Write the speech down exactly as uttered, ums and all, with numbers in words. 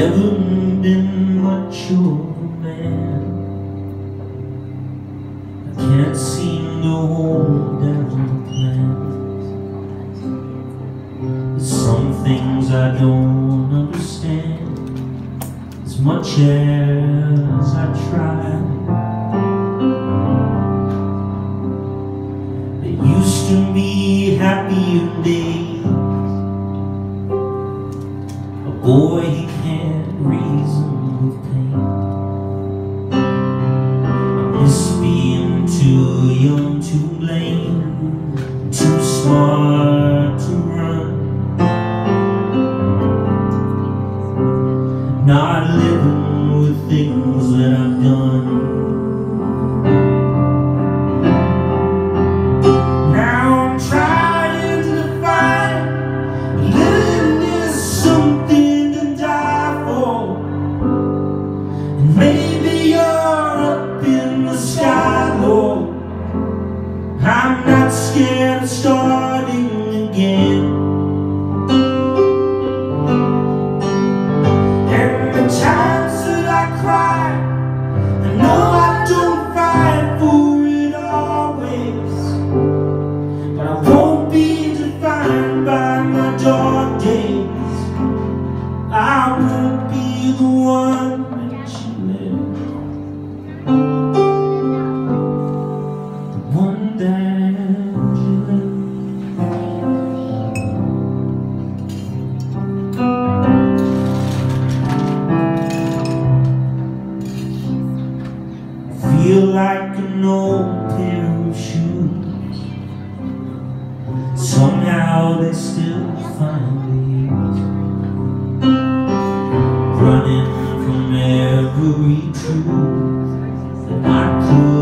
never been much of a man. I can't seem to hold down the plans. There's some things I don't understand, as much as I try. There used to be happier days. A boy, he can't reason with pain. I miss being too young to blame, too smart to run, not living with things that I've done. Maybe you're up in the sky, Lord. I'm not scared of starting again. And the times that I cry, I know I don't fight for it always, but I won't be defined by my dark days. I won't be the one that you live, the one that you live. I feel like an old pair of shoes. Somehow they still find me running from every truth that I could